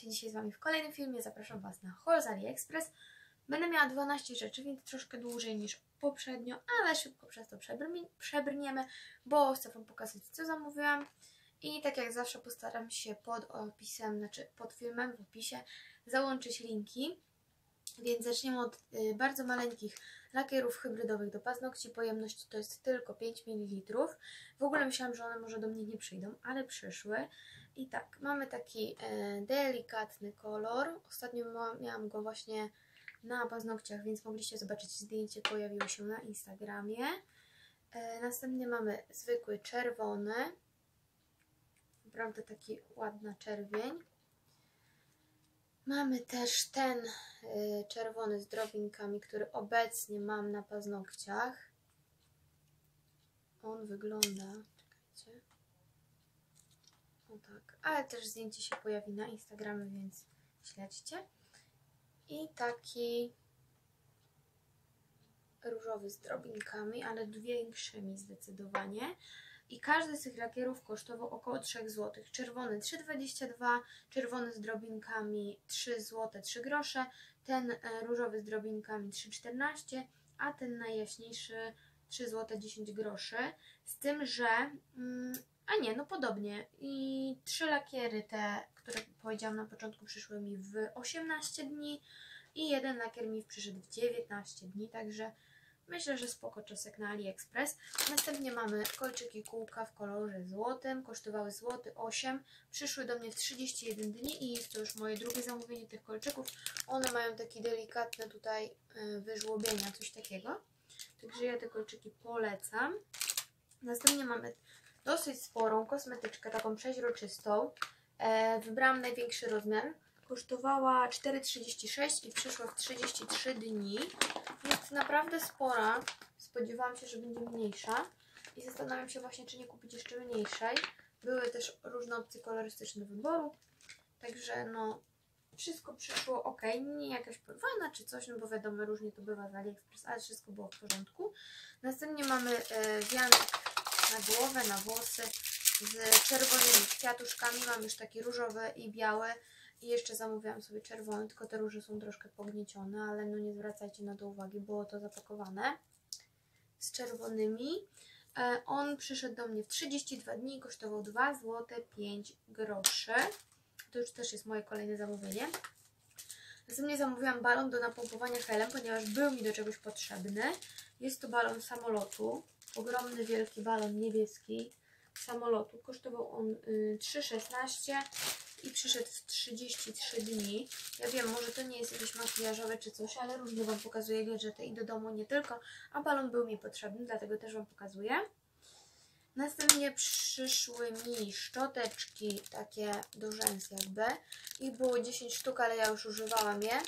witajcie dzisiaj z Wami w kolejnym filmie. Zapraszam Was na haul z AliExpress. Będę miała 12 rzeczy, więc troszkę dłużej niż poprzednio, ale szybko przez to przebrniemy, bo chcę Wam pokazać, co zamówiłam. I tak jak zawsze postaram się pod opisem, znaczy pod filmem w opisie załączyć linki. Więc zaczniemy od bardzo maleńkich lakierów hybrydowych do paznokci. Pojemność to jest tylko 5 ml. W ogóle myślałam, że one może do mnie nie przyjdą, ale przyszły. I tak, mamy taki delikatny kolor. Ostatnio miałam go właśnie na paznokciach, więc mogliście zobaczyć zdjęcie, pojawiło się na Instagramie. Następnie mamy zwykły czerwony. Naprawdę taki ładna czerwień. Mamy też ten czerwony z drobinkami, który obecnie mam na paznokciach. On wygląda, czekajcie, o tak, ale też zdjęcie się pojawi na Instagramie, więc śledźcie. I taki różowy z drobinkami, ale większymi zdecydowanie. I każdy z tych lakierów kosztował około 3 zł. Czerwony 3,22, czerwony z drobinkami 3 zł 3 grosze, ten różowy z drobinkami 3,14, a ten najjaśniejszy 3 zł 10 groszy. Z tym, że podobnie. I 3 lakiery te, które powiedziałam na początku, przyszły mi w 18 dni i jeden lakier mi przyszedł w 19 dni, także myślę, że spoko czosek na AliExpress. Następnie mamy kolczyki kółka w kolorze złotym. Kosztowały złoty 8. Przyszły do mnie w 31 dni i jest to już moje drugie zamówienie tych kolczyków. One mają takie delikatne tutaj wyżłobienia, coś takiego. Także ja te kolczyki polecam. Następnie mamy dosyć sporą kosmetyczkę, taką przeźroczystą. Wybrałam największy rozmiar. Kosztowała 4,36 i przyszła w 33 dni. Jest naprawdę spora. Spodziewałam się, że będzie mniejsza. I zastanawiam się właśnie, czy nie kupić jeszcze mniejszej. Były też różne opcje kolorystyczne do wyboru. Także no, wszystko przyszło ok. Nie jakaś porwana czy coś, no bo wiadomo, różnie to bywa z AliExpress, ale wszystko było w porządku. Następnie mamy wianek na głowę, na włosy z czerwonymi kwiatuszkami. Mam już takie różowe i białe. I jeszcze zamówiłam sobie czerwony, tylko te róże są troszkę pogniecione, ale no nie zwracajcie na to uwagi, było to zapakowane z czerwonymi. On przyszedł do mnie w 32 dni i kosztował 2 zł 5 groszy. To już też jest moje kolejne zamówienie. Następnie zamówiłam balon do napompowania helem, ponieważ był mi do czegoś potrzebny. Jest to balon samolotu, ogromny, wielki balon niebieski samolotu. Kosztował on 3,16 i przyszedł w 33 dni. Ja wiem, może to nie jest jakieś makijażowe czy coś, ale różnie Wam pokazuję gadżety i do domu nie tylko, a balon był mi potrzebny, dlatego też Wam pokazuję. Następnie przyszły mi szczoteczki takie do rzęs jakby. Ich było 10 sztuk, ale ja już używałam je.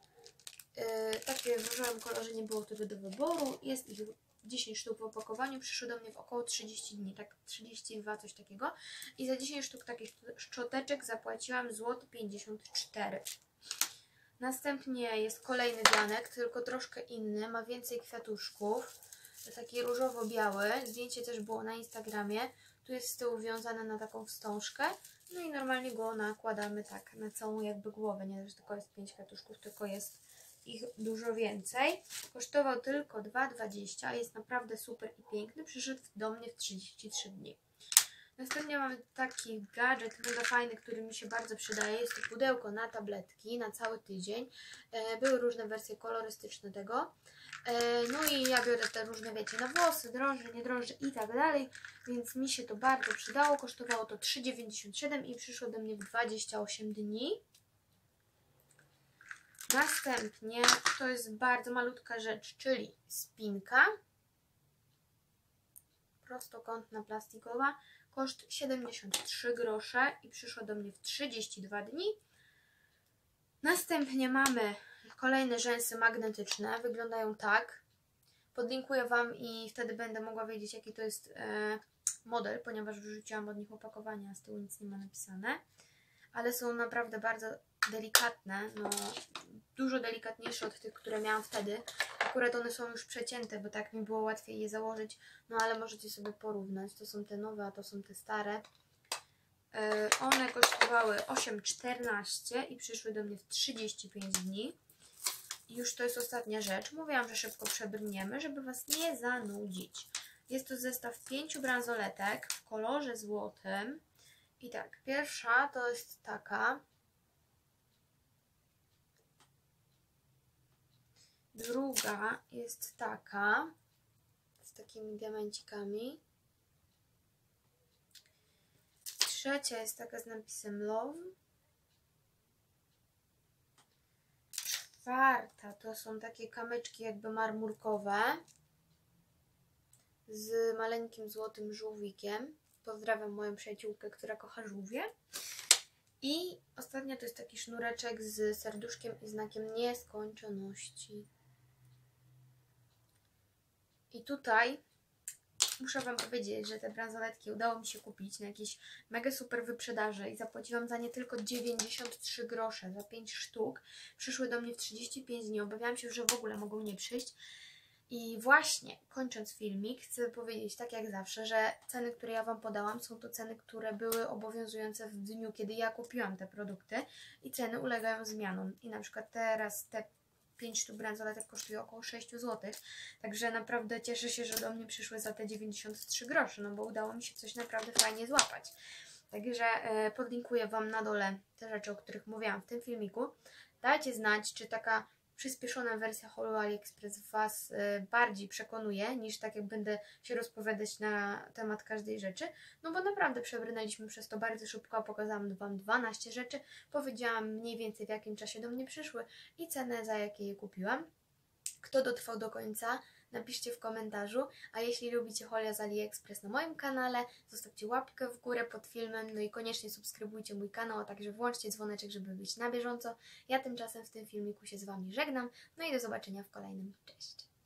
Takie w różowym kolorze nie było wtedy do wyboru. Jest ich 10 sztuk w opakowaniu, przyszły do mnie w około 30 dni, tak 32, coś takiego. I za 10 sztuk takich szczoteczek zapłaciłam złoty 54 zł. Następnie jest kolejny wianek, tylko troszkę inny, ma więcej kwiatuszków. Taki różowo-biały, zdjęcie też było na Instagramie. Tu jest z tyłu wiązane na taką wstążkę. No i normalnie go nakładamy tak na całą jakby głowę, nie że tylko jest 5 kwiatuszków, tylko jest ich dużo więcej. Kosztował tylko 2,20, a jest naprawdę super i piękny. Przyszedł do mnie w 33 dni. Następnie mamy taki gadżet mega fajny, który mi się bardzo przydaje. Jest to pudełko na tabletki na cały tydzień. Były różne wersje kolorystyczne tego. No i ja biorę te różne, wiecie, na włosy, drożdże, nie drożdże i tak dalej. Więc mi się to bardzo przydało. Kosztowało to 3,97 i przyszło do mnie w 28 dni. Następnie to jest bardzo malutka rzecz, czyli spinka prostokątna, plastikowa. Koszt 73 grosze i przyszło do mnie w 32 dni. Następnie mamy kolejne rzęsy magnetyczne. Wyglądają tak. Podlinkuję Wam i wtedy będę mogła wiedzieć, jaki to jest model, ponieważ wyrzuciłam od nich opakowania, a z tyłu nic nie ma napisane. Ale są naprawdę bardzo delikatne, no dużo delikatniejsze od tych, które miałam wtedy. Akurat one są już przecięte, bo tak mi było łatwiej je założyć, no ale możecie sobie porównać. To są te nowe, a to są te stare. One kosztowały 8,14 i przyszły do mnie w 35 dni. I już to jest ostatnia rzecz. Mówiłam, że szybko przebrniemy, żeby Was nie zanudzić. Jest to zestaw 5 bransoletek w kolorze złotym. I tak, pierwsza to jest taka. Druga jest taka, z takimi diamencikami. Trzecia jest taka z napisem Love. Czwarta to są takie kamyczki jakby marmurkowe z maleńkim złotym żółwikiem. Pozdrawiam moją przyjaciółkę, która kocha żółwie. I ostatnia to jest taki sznureczek z serduszkiem i znakiem nieskończoności. I tutaj muszę Wam powiedzieć, że te bransoletki udało mi się kupić na jakiejś mega super wyprzedaży i zapłaciłam za nie tylko 93 grosze za 5 sztuk. Przyszły do mnie w 35 dni, obawiałam się, że w ogóle mogą nie przyjść. I właśnie, kończąc filmik, chcę powiedzieć, tak jak zawsze, że ceny, które ja Wam podałam, są to ceny, które były obowiązujące w dniu, kiedy ja kupiłam te produkty i ceny ulegają zmianom. I na przykład teraz te 5 sztuk bransoletek kosztuje około 6 zł, także naprawdę cieszę się, że do mnie przyszły za te 93 grosze, no bo udało mi się coś naprawdę fajnie złapać. Także podlinkuję Wam na dole te rzeczy, o których mówiłam w tym filmiku. Dajcie znać, czy taka przyspieszona wersja holu AliExpress Was bardziej przekonuje, niż tak jak będę się rozpowiadać na temat każdej rzeczy, no bo naprawdę przebrnęliśmy przez to bardzo szybko, a pokazałam Wam 12 rzeczy, powiedziałam mniej więcej w jakim czasie do mnie przyszły i cenę, za jakie je kupiłam. Kto dotrwał do końca, napiszcie w komentarzu, a jeśli lubicie holia z AliExpress na moim kanale, zostawcie łapkę w górę pod filmem, no i koniecznie subskrybujcie mój kanał, a także włączcie dzwoneczek, żeby być na bieżąco. Ja tymczasem w tym filmiku się z Wami żegnam, no i do zobaczenia w kolejnym. Cześć!